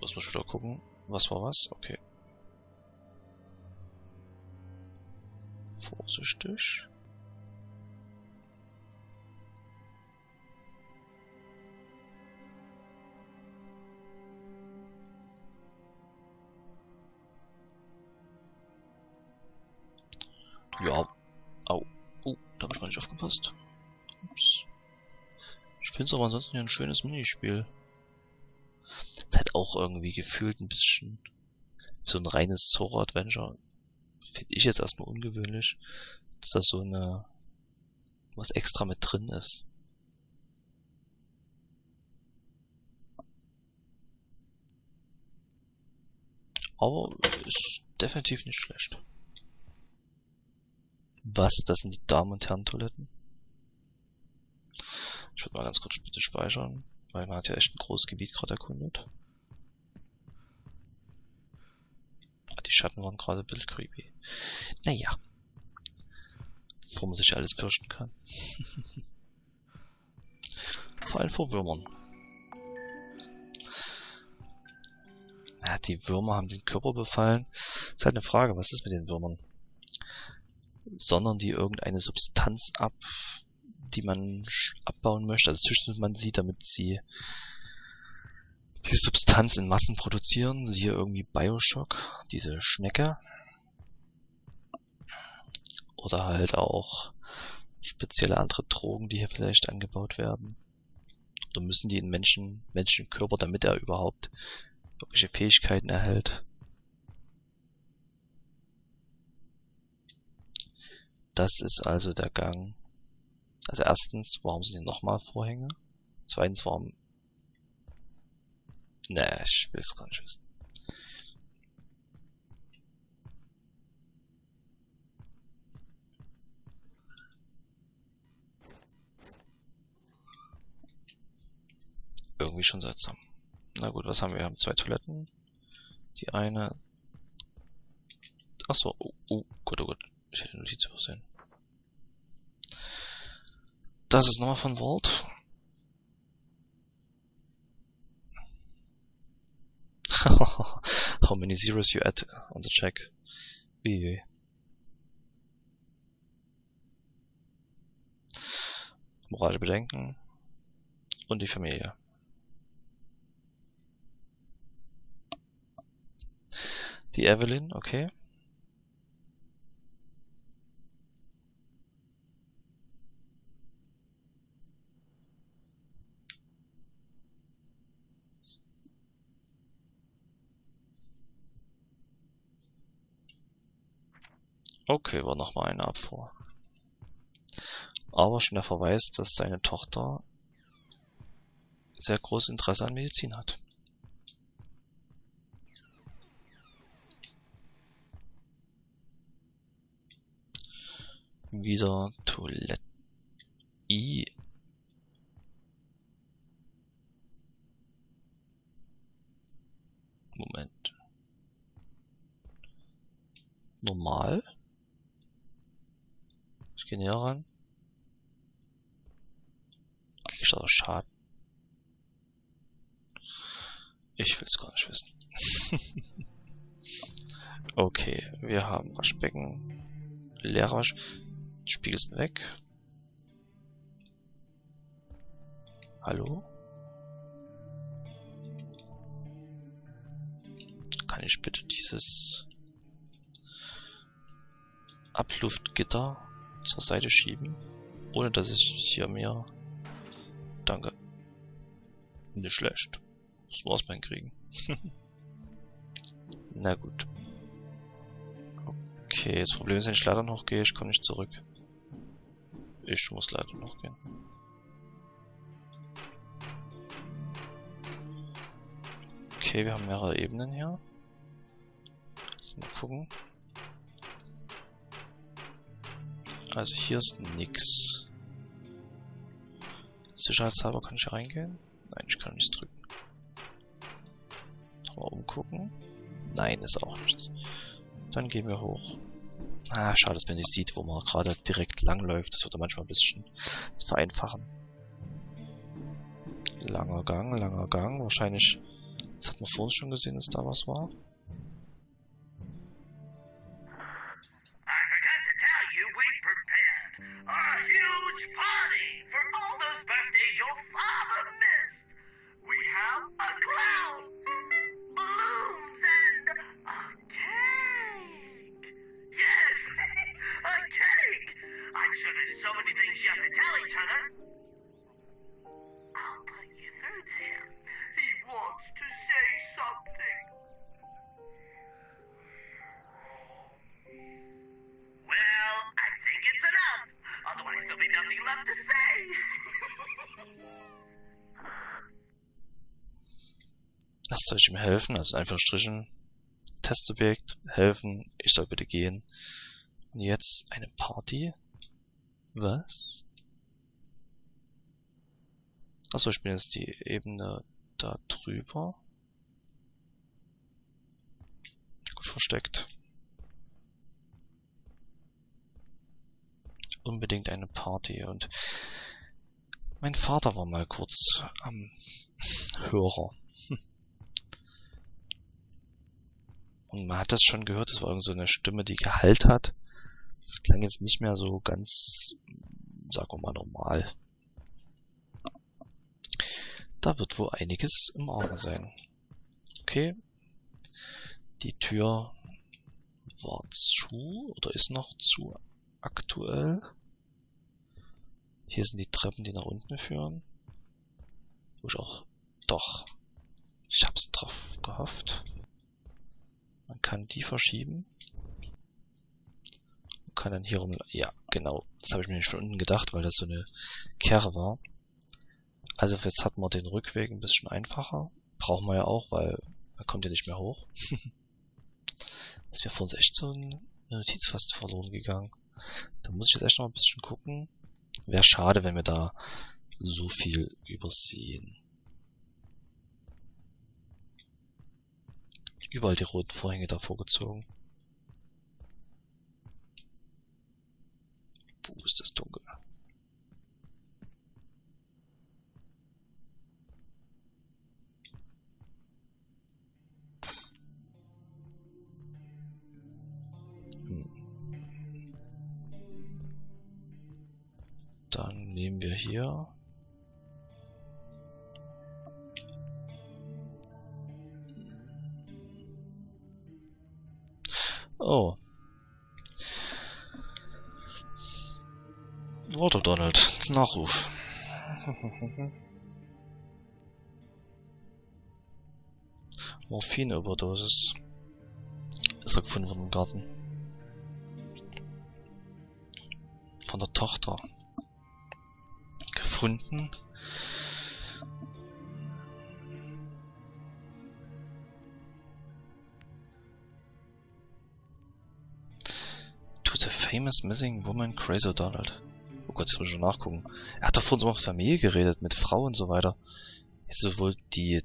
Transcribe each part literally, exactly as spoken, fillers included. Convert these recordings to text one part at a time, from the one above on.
Muss man wieder gucken. Was war was? Okay. Vorsichtig. Ja. Au. Oh, da habe ich mal nicht aufgepasst. Ups. Ich finde es aber ansonsten hier ein schönes Minispiel. Hat auch irgendwie gefühlt ein bisschen so ein reines Horror-Adventure. Finde ich jetzt erstmal ungewöhnlich, dass da so eine was extra mit drin ist. Aber ist definitiv nicht schlecht. Was? Das sind die Damen- und Herren-Toiletten? Ich würde mal ganz kurz bitte speichern, weil man hat ja echt ein großes Gebiet gerade erkundet. Ah, die Schatten waren gerade ein bisschen creepy. Naja. Wo man sich alles fürchten kann. Vor allem vor Würmern. Ja, die Würmer haben den Körper befallen. Ist halt eine Frage, was ist mit den Würmern? Sondern die irgendeine Substanz ab, die man abbauen möchte. Also züchtet man sie, damit sie die Substanz in Massen produzieren. Siehe irgendwie Bioshock, diese Schnecke. Oder halt auch spezielle andere Drogen, die hier vielleicht angebaut werden. Oder müssen die in Menschen, Menschenkörper, damit er überhaupt irgendwelche Fähigkeiten erhält. Das ist also der Gang. Also erstens, warum sind hier nochmal Vorhänge? Zweitens, warum... Ne, ich will es gar nicht wissen. Irgendwie schon seltsam. Na gut, was haben wir? Wir haben zwei Toiletten. Die eine... Achso, oh, oh, gut, oh gut. Ich hätte die Notiz übersehen. Das ist nochmal von Vault. How many zeros you add on the check? Uiui. Moralische Bedenken. Und die Familie. Die Evelyn, okay. Okay, war nochmal eine Abfuhr. Aber schon der Verweis, dass seine Tochter sehr großes Interesse an Medizin hat. Wieder Toilette. I. Moment. Normal. Ich gehe näher ran. Krieg ich da Schaden? Ich will es gar nicht wissen. Okay, wir haben Waschbecken. Leere Wasch. Spiegel sind weg. Hallo? Kann ich bitte dieses Abluftgitter zur Seite schieben, ohne dass ich hier mehr... Danke. Nicht schlecht. Das war's beim Kriegen. Na gut. Okay, das Problem ist, wenn ich leider noch gehe, ich komme nicht zurück. Ich muss leider noch gehen. Okay, wir haben mehrere Ebenen hier. Mal gucken. Also hier ist nix. Sicherheitshalber kann ich hier reingehen? Nein, ich kann nichts drücken. Mal umgucken. Nein, ist auch nichts. Dann gehen wir hoch. Ah, schade, dass man nicht sieht, wo man gerade direkt langläuft. Das würde manchmal ein bisschen vereinfachen. Langer Gang, langer Gang. Wahrscheinlich Das hat man vorhin schon gesehen, dass da was war. Lasst euch ihm helfen, also einfach strichen. Testsubjekt, helfen, ich soll bitte gehen. Und jetzt eine Party. Was? Achso, ich bin jetzt die Ebene da drüber. Gut versteckt. Unbedingt eine Party. Und mein Vater war mal kurz am Hörer. Und man hat das schon gehört, das war irgend so eine Stimme, die Gehalt hat. Das klang jetzt nicht mehr so ganz, sagen wir mal, normal. Da wird wohl einiges im Argen sein. Okay. Die Tür war zu oder ist noch zu aktuell. Hier sind die Treppen, die nach unten führen. Wo ich auch... Doch. Ich hab's drauf gehofft. Man kann die verschieben. Man kann dann hier rum... Ja, genau. Das habe ich mir nicht von unten gedacht, weil das so eine Kerre war. Also jetzt hat man den Rückweg ein bisschen einfacher. Brauchen wir ja auch, weil man kommt ja nicht mehr hoch. Ist mir vor uns echt so eine Notiz fast verloren gegangen. Da muss ich jetzt echt noch ein bisschen gucken. Wäre schade, wenn wir da so viel übersehen. Überall die roten Vorhänge davor gezogen. Wo ist das dunkel? Hm. Dann nehmen wir hier Oh. Warte, Donald. Nachruf. Morphin-Überdosis. Ist er gefunden worden im Garten. Von der Tochter. Gefunden. To the famous missing woman Crazy Donald. Oh Gott, jetzt muss ich schon nachgucken. Er hat doch vor uns immer Familie geredet, mit Frau und so weiter. Ist so wohl die...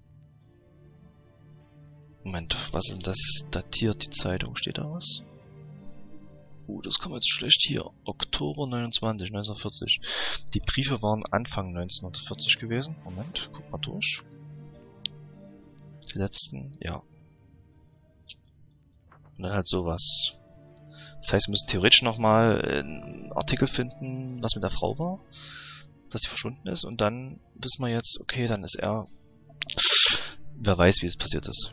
Moment, was ist denn das? Datiert die Zeitung? Steht da was? Uh, das kommt jetzt schlecht hier. Oktober neunundzwanzig, neunzehnhundertvierzig. Die Briefe waren Anfang neunzehnhundertvierzig gewesen. Moment, guck mal durch. Die letzten, ja. Und dann halt sowas. Das heißt, wir müssen theoretisch nochmal einen Artikel finden, was mit der Frau war. Dass sie verschwunden ist. Und dann wissen wir jetzt, okay, dann ist er... Wer weiß, wie es passiert ist.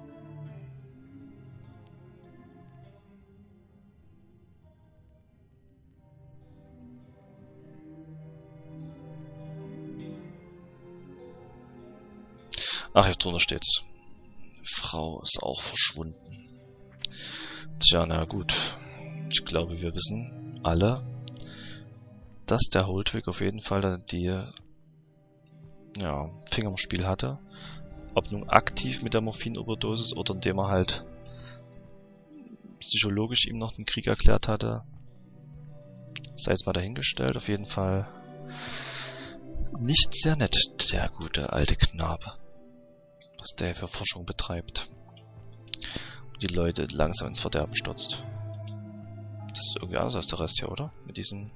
Ach, hier drunter steht's. Die Frau ist auch verschwunden. Tja, na gut. Ich glaube, wir wissen alle, dass der Holdwig auf jeden Fall die ja, Finger im Spiel hatte. Ob nun aktiv mit der Morphin-Überdosis oder indem er halt psychologisch ihm noch den Krieg erklärt hatte. Sei jetzt mal dahingestellt. Auf jeden Fall nicht sehr nett, der gute alte Knabe. Was der für Forschung betreibt. Und die Leute langsam ins Verderben stürzt. Das ist irgendwie anders als der Rest hier, oder? Mit diesen...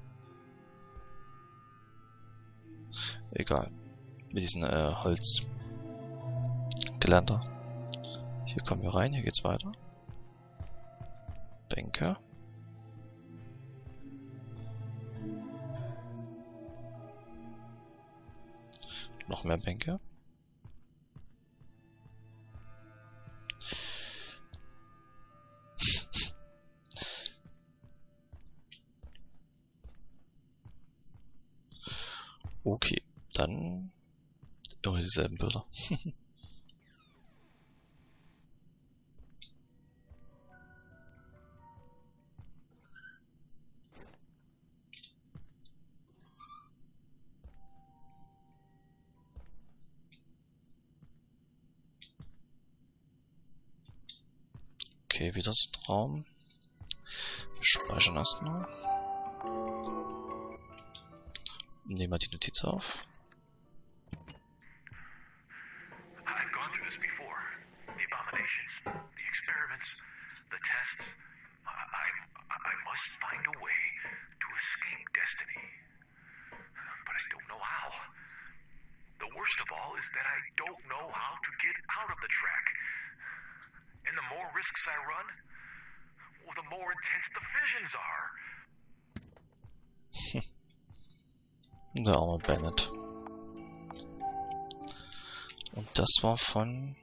Egal. Mit diesen äh, Holzkasten Geländer. Hier kommen wir rein, hier geht's weiter. Bänke. Noch mehr Bänke. Okay, dann immer dieselben Bilder. Okay, wieder so ein Raum. Wir speichern erstmal. Nehmen wir die Notiz auf. I've gone through this before. The abominations, the experiments, the tests. I, I, I must find a way to escape destiny. But I don't know how. The worst of all is that I don't know how to get out of the track. And the more risks I run, well, the more intense the visions are. Der arme Bennett. Und das war von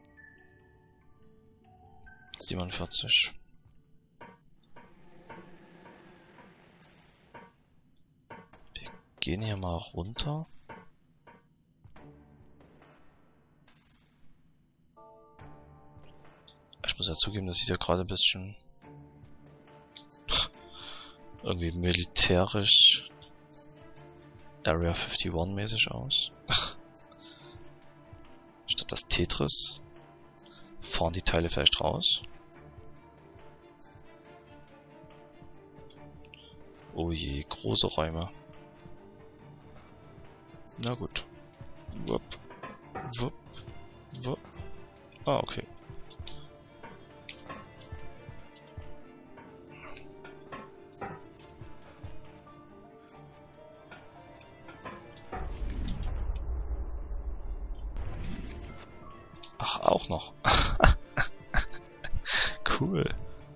siebenundvierzig. Wir gehen hier mal runter. Ich muss ja zugeben, das sieht ja gerade ein bisschen irgendwie militärisch Area einundfünfzig mäßig aus. Statt das Tetris fahren die Teile vielleicht raus. Oh je, große Räume. Na gut. Wupp. Wupp. Wupp. Ah, okay. Ach, auch noch. Cool.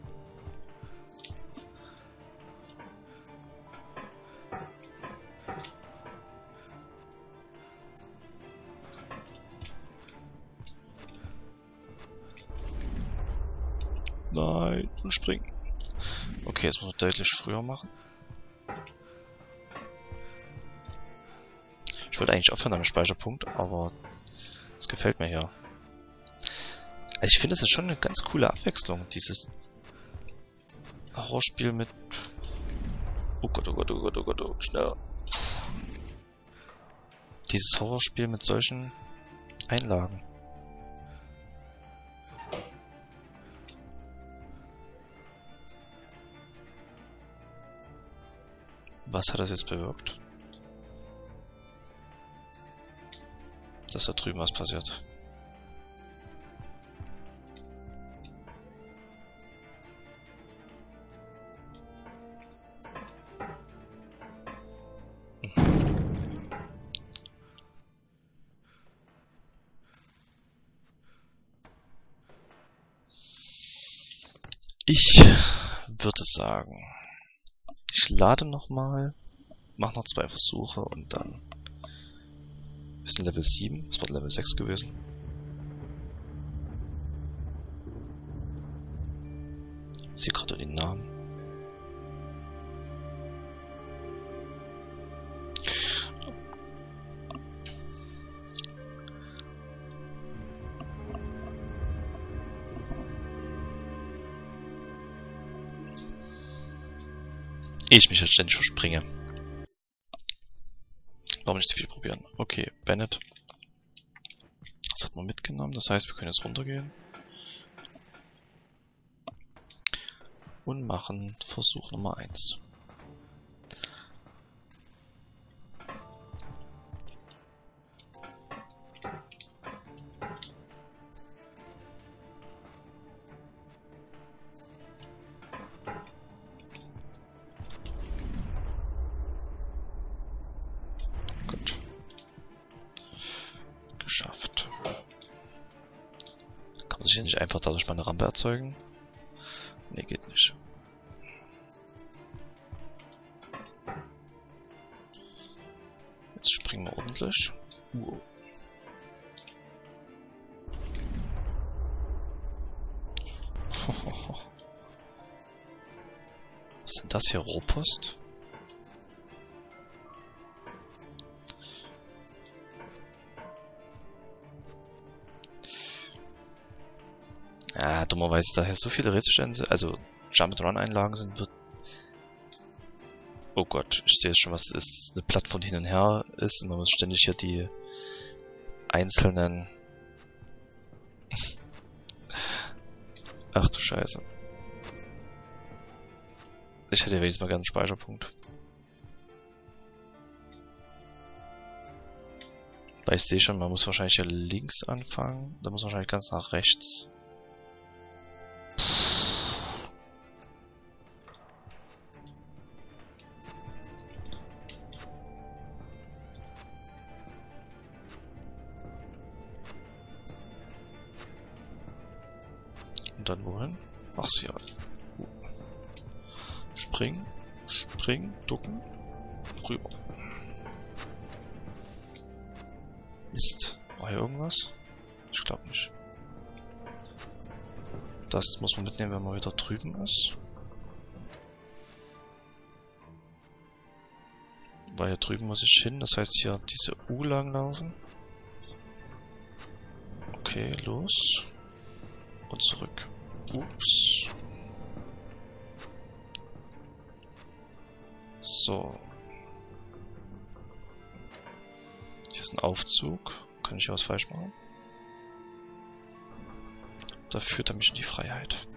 Nein, und springen. Okay, jetzt muss man deutlich früher machen. Ich wollte eigentlich aufhören am Speicherpunkt, aber es gefällt mir hier. Also ich finde, es ist schon eine ganz coole Abwechslung, dieses Horrorspiel mit... Oh Gott, oh Gott, oh Gott, oh Gott, oh, schnell. Dieses Horrorspiel mit solchen Einlagen. Was hat das jetzt bewirkt? Dass da drüben was passiert. Ich würde sagen, ich lade nochmal, mache noch zwei Versuche und dann ist Level sieben, das war Level sechs gewesen. Ich sehe gerade den Namen. Ich mich jetzt ständig verspringe. Warum nicht zu viel probieren? Okay, Bennett. Das hat man mitgenommen, das heißt, wir können jetzt runtergehen. Und machen Versuch Nummer eins. Geschafft. Muss ich ja nicht einfach dadurch meine Rampe erzeugen? Ne, geht nicht. Jetzt springen wir ordentlich. Uh. Was ist denn das hier? Rohpost? Ja, dummerweise, da hier so viele Rätselstände, also Jump-and-Run-Einlagen sind, wird... Oh Gott, ich sehe jetzt schon, was ist. Eine Plattform hin und her ist und man muss ständig hier die einzelnen... Ach du Scheiße. Ich hätte wenigstens mal gerne einen Speicherpunkt. Weil ich sehe schon, man muss wahrscheinlich hier links anfangen. Da muss man wahrscheinlich ganz nach rechts. Und dann wohin? Ach ja. Uh. Springen, springen, ducken, rüber. Mist. War hier irgendwas? Ich glaube nicht. Das muss man mitnehmen, wenn man wieder drüben ist. Weil hier drüben muss ich hin, das heißt hier diese U lang laufen. Okay, los. Und zurück. Ups. So. Hier ist ein Aufzug. Kann ich hier was falsch machen? Da führt er mich in die Freiheit.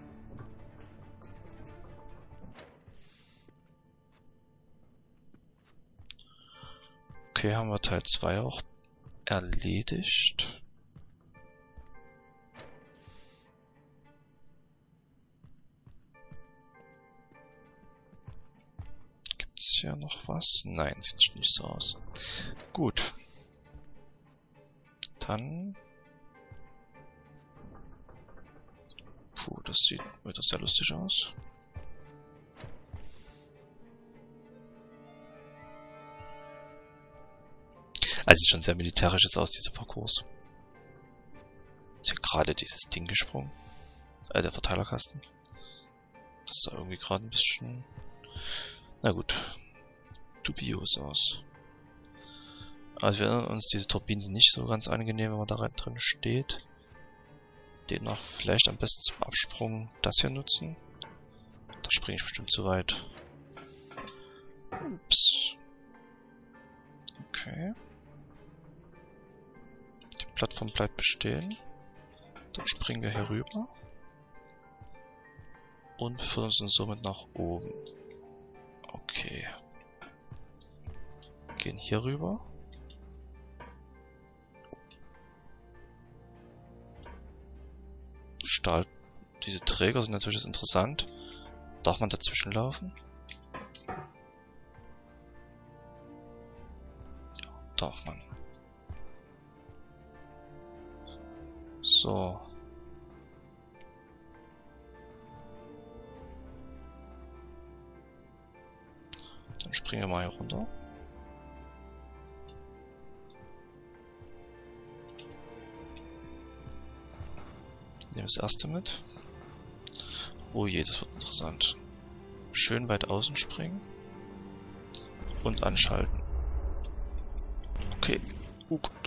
Okay, haben wir Teil zwei auch erledigt. Gibt's hier noch was? Nein, sieht nicht so aus. Gut. Dann... Puh, das sieht wieder sehr lustig aus. Also sieht schon sehr militärisch jetzt aus, dieser Parcours. Ist hier gerade dieses Ding gesprungen. Äh, der Verteilerkasten. Das sah irgendwie gerade ein bisschen... Na gut. Dubios aus. Also wir erinnern uns, diese Turbinen sind nicht so ganz angenehm, wenn man da rein drin steht. Demnach vielleicht am besten zum Absprung das hier nutzen. Da springe ich bestimmt zu weit. Ups. Okay. Die Plattform bleibt bestehen. Dann springen wir hier rüber. Und befinden uns somit nach oben. Okay. Gehen hier rüber. Stahl. Diese Träger sind natürlich interessant. Darf man dazwischen laufen? Ja, darf man. So. Dann springen wir mal hier runter. Nehmen wir das erste mit. Oh je, das wird interessant. Schön weit außen springen. Und anschalten. Okay. Oh Gott.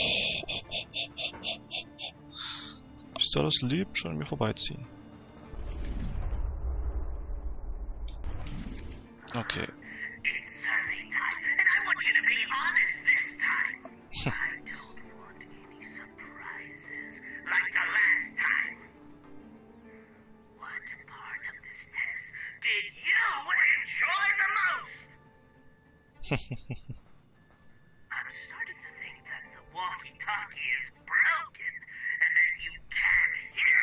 Ich soll das Leben schon an mir vorbeiziehen. Okay. I'm starting to think that the walkie-talkie is broken and that you can't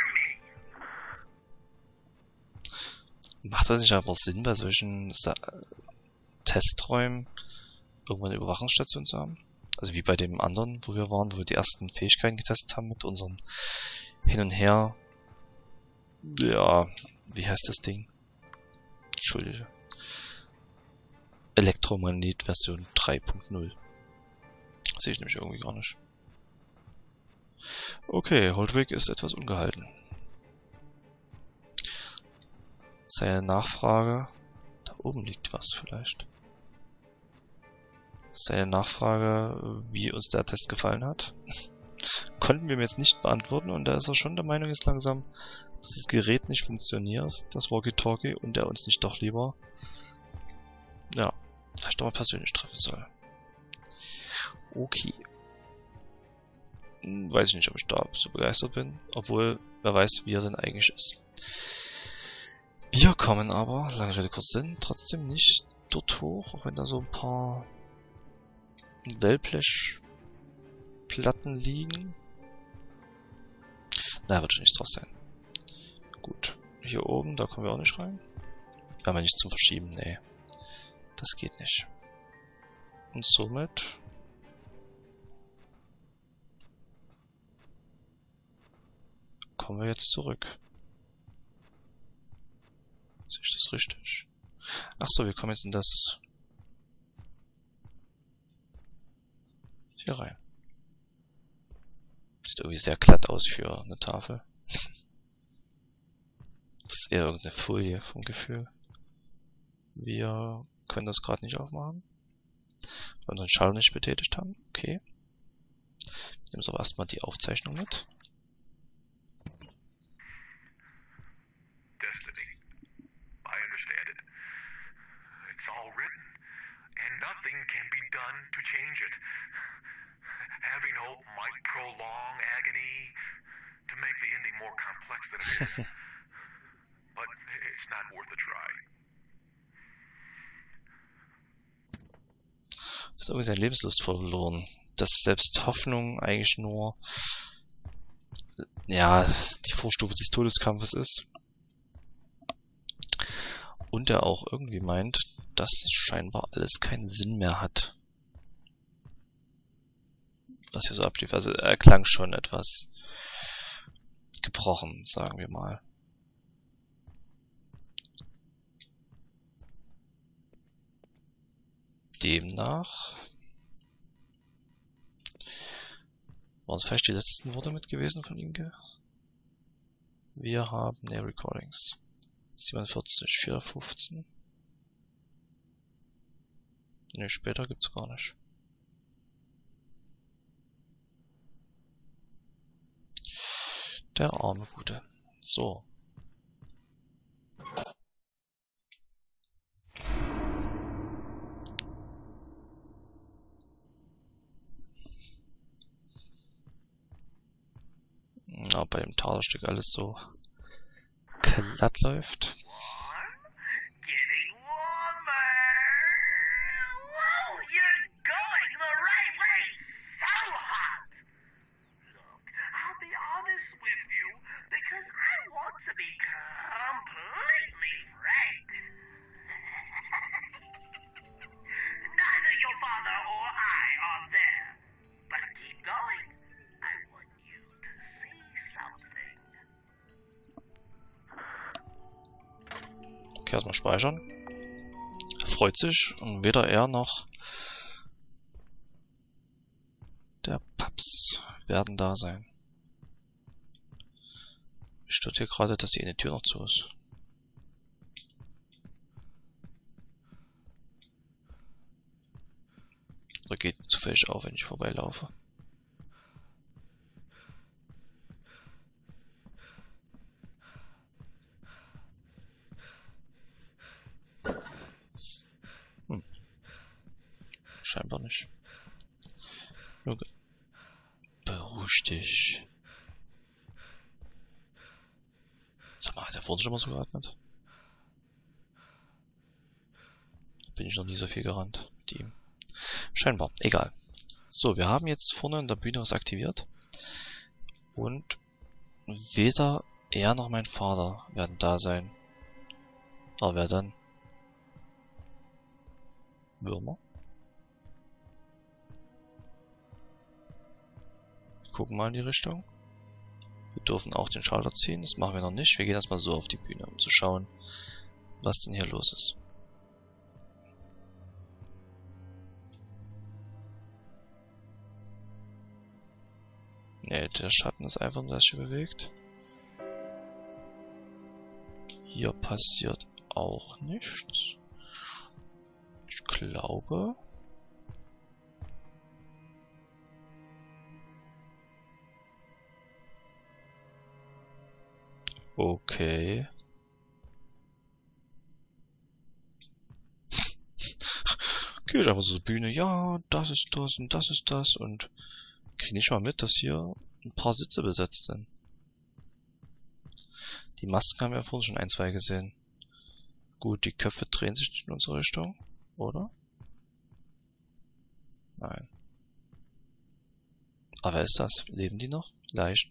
hear me. Macht das nicht einfach Sinn, bei solchen Sa Testräumen irgendwann eine Überwachungsstation zu haben? Also wie bei dem anderen, wo wir waren, wo wir die ersten Fähigkeiten getestet haben mit unseren hin und her. Ja, wie heißt das Ding? Entschuldige. Elektromagnet Version drei Punkt null. Sehe ich nämlich irgendwie gar nicht. Okay, Holdwick ist etwas ungehalten. Seine Nachfrage... Da oben liegt was vielleicht. Seine Nachfrage, wie uns der Test gefallen hat, konnten wir mir jetzt nicht beantworten. Und da ist er schon der Meinung jetzt langsam, dass das Gerät nicht funktioniert, das Walkie-Talkie, und er uns nicht doch lieber, ja, vielleicht doch mal persönlich treffen soll. Okay. Hm, weiß ich nicht, ob ich da so begeistert bin, obwohl, wer weiß, wie er denn eigentlich ist. Wir kommen aber, lange Rede, kurz Sinn, trotzdem nicht dort hoch, auch wenn da so ein paar Wellblechplatten liegen. Na, wird schon nichts drauf sein. Gut. Hier oben, da kommen wir auch nicht rein. Wir haben ja nichts zum Verschieben, nee. Das geht nicht. Und somit... kommen wir jetzt zurück. Sehe ich das richtig? Achso, wir kommen jetzt in das... hier rein. Sieht irgendwie sehr glatt aus für eine Tafel. Das ist eher irgendeine Folie vom Gefühl. Wir können das gerade nicht aufmachen, weil wir unseren Schalter nicht betätigt haben. Okay. Nehmen wir aber erstmal die Aufzeichnung mit. Destiny. I understand it. It's all written, and nothing can be done to change it. Having hope might prolong agony to make the ending more complex than it is, but it's not worth a try. Das ist irgendwie seine Lebenslust verloren. Dass selbst Hoffnung eigentlich nur, ja, die Vorstufe des Todeskampfes ist. Und er auch irgendwie meint, dass es scheinbar alles keinen Sinn mehr hat. Was hier so ablief. Also er klang schon etwas gebrochen, sagen wir mal. Demnach waren es vielleicht die letzten Worte mit gewesen von ihm. Wir haben ne Recordings. siebenundvierzig, vierhundertfünfzehn. Ne, später gibt's gar nicht. Der arme Gute. So. Na, bei dem Talerstück alles so glatt läuft. Okay, erstmal speichern. Er freut sich und weder er noch der Paps werden da sein. Stört hier gerade, dass die eine Tür noch zu ist. Oder geht zufällig auf, wenn ich vorbeilaufe? Hm. Scheinbar nicht. Okay. Beruhig dich. Sag mal, hat der vorhin schon mal so geatmet? Bin ich noch nie so viel gerannt mit ihm. Scheinbar, egal. So, wir haben jetzt vorne in der Bühne was aktiviert. Und weder er noch mein Vater werden da sein. Aber wer dann? Würmer? Gucken mal in die Richtung. Wir dürfen auch den Schalter ziehen, das machen wir noch nicht. Wir gehen erstmal so auf die Bühne, um zu schauen, was denn hier los ist. Ne, der Schatten ist einfach nur, dass sich bewegt. Hier passiert auch nichts. Ich glaube... Okay. Gehe ich einfach so zur Bühne. Ja, das ist das und das ist das. Und kriege nicht mal mit, dass hier ein paar Sitze besetzt sind. Die Masken haben wir vorhin schon ein, zwei gesehen. Gut, die Köpfe drehen sich nicht in unsere Richtung, oder? Nein. Aber wer ist das? Leben die noch? Leichen?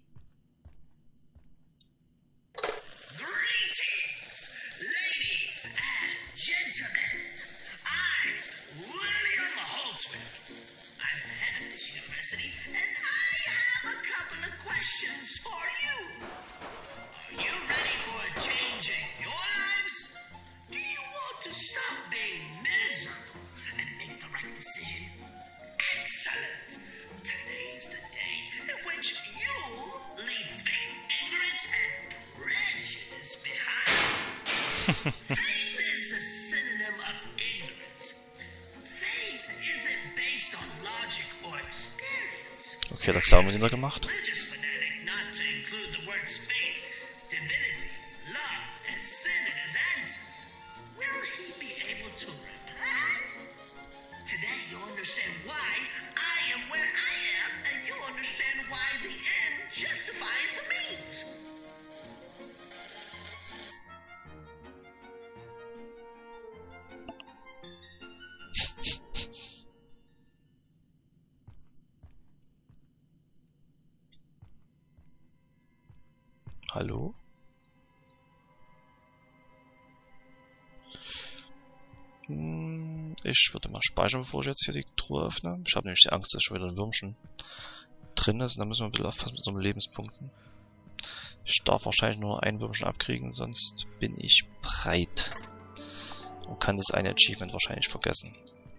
Faith is the synonym of ignorance. Faith isn't based on logic or experience. Okay, da Glauben wir gemacht. Religious fanatic not to include the words faith, divinity, love, and sin in his answers. Will he be able to reply? Today you'll understand why I am where I am, and you'll understand why the end justifies the means. Hallo? Hm, ich würde mal speichern, bevor ich jetzt hier die Truhe öffne. Ich habe nämlich die Angst, dass schon wieder ein Würmchen drin ist. Und da müssen wir ein bisschen aufpassen mit so einem Lebenspunkten. Ich darf wahrscheinlich nur ein Würmchen abkriegen, sonst bin ich breit. Und kann das eine Achievement wahrscheinlich vergessen.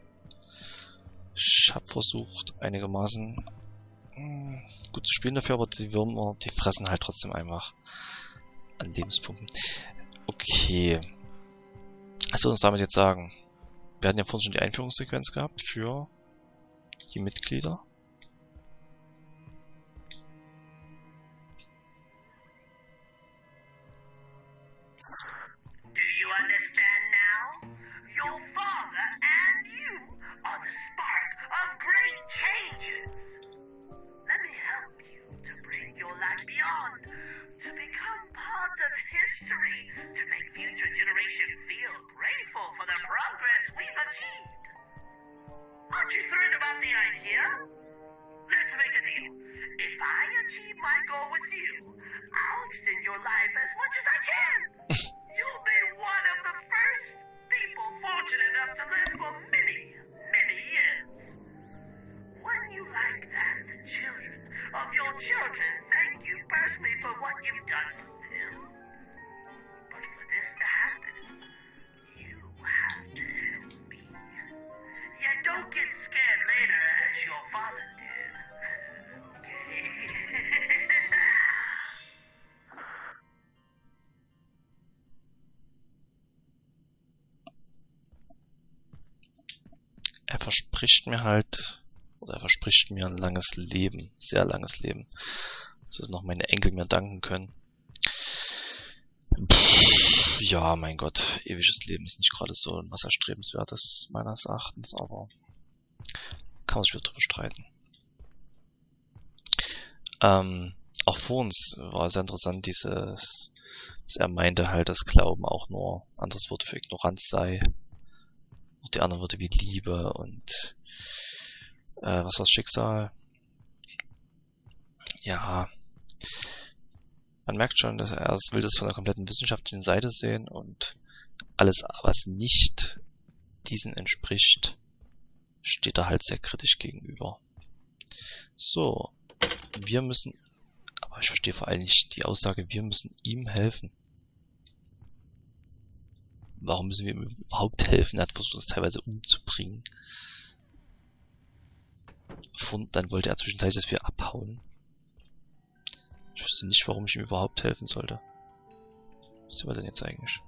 Ich habe versucht, einigermaßen hm, gut zu spielen dafür, aber die Würmer, die fressen halt trotzdem einfach an Lebenspunkten. Okay. Was soll uns damit jetzt sagen? Wir hatten ja vorhin schon die Einführungssequenz gehabt für die Mitglieder. Do you understand now? Your father and you are the spark of great changes. Let me help you to bring your life beyond, to become part of history, to make future generations feel grateful for the progress we've achieved. Aren't you thrilled about the idea? Let's make a deal. If I achieve my goal with you, I'll extend your life as much as I can. You'll be one of the first people fortunate enough to live for many, many years. When you like that, the children of your children thank you personally for what you've done for them. But for this to happen, you have to help me. Yeah, don't get scared later as your father did. Okay? Er verspricht mir halt, oder er verspricht mir ein langes Leben, sehr langes Leben, dass noch meine Enkel mir danken können. Pff, ja, mein Gott, ewiges Leben ist nicht gerade so was Erstrebenswertes meines Erachtens, aber kann man sich wieder drüber streiten. Ähm, auch vor uns war sehr interessant, dieses, dass er meinte halt, dass Glauben auch nur ein anderes Wort für Ignoranz sei. Auch die anderen Worte wie Liebe und äh, was war's, Schicksal. Ja, man merkt schon, dass er will das von der kompletten wissenschaftlichen Seite sehen und alles, was nicht diesen entspricht, steht er halt sehr kritisch gegenüber. So, wir müssen aber Aber ich verstehe vor allem nicht die Aussage, wir müssen ihm helfen. Warum müssen wir ihm überhaupt helfen? Er hat versucht, uns teilweise umzubringen. Und dann wollte er zwischenzeitlich, dass wir abhauen. Ich wüsste nicht, warum ich ihm überhaupt helfen sollte. Was sind wir denn jetzt eigentlich?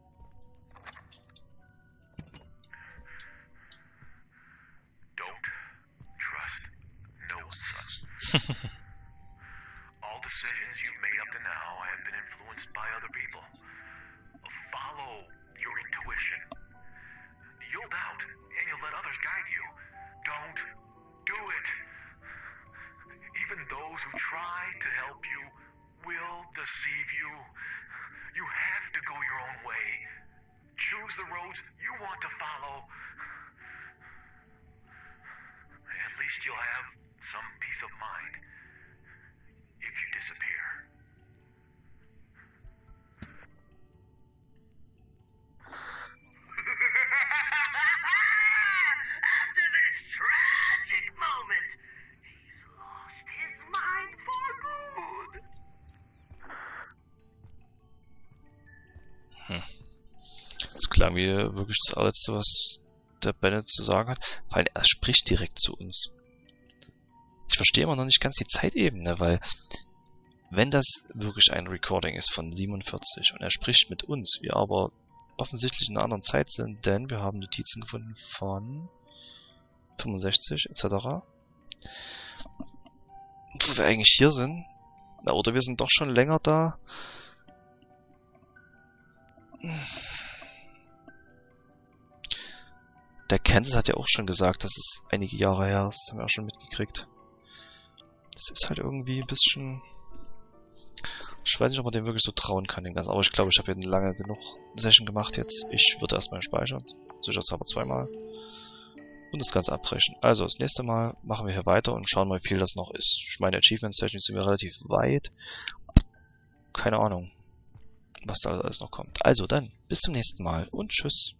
Don't trust no one, son. All decisions you've made up to now have been influenced by other people. Follow your intuition. You'll doubt, and you'll let others guide you. Don't do it. Even those who try to help you will deceive you. You have to go your own way. Choose the roads you want to follow. At least you'll have some peace of mind if you disappear. After this tragic moment, he's lost his mind for good. Hm. Das klang wie wirklich das allerletzte, was der Bennett zu sagen hat. Vor allem, er spricht direkt zu uns. Ich verstehe immer noch nicht ganz die Zeitebene, weil wenn das wirklich ein Recording ist von siebenundvierzig und er spricht mit uns, wir aber offensichtlich in einer anderen Zeit sind, denn wir haben Notizen gefunden von fünfundsechzig et cetera. Wo wir eigentlich hier sind. Na, oder wir sind doch schon länger da. Der Kansas hat ja auch schon gesagt, dass es einige Jahre her ist. Das haben wir auch schon mitgekriegt. Das ist halt irgendwie ein bisschen... Ich weiß nicht, ob man dem wirklich so trauen kann, den ganzen. Aber ich glaube, ich habe hier lange genug Session gemacht jetzt. Ich würde erstmal speichern. Sicherheitshalber zweimal. Und das Ganze abbrechen. Also, das nächste Mal machen wir hier weiter und schauen mal, wie viel das noch ist. Ich meine, Achievements-technisch sind wir relativ weit. Keine Ahnung, was da alles noch kommt. Also dann, bis zum nächsten Mal und tschüss.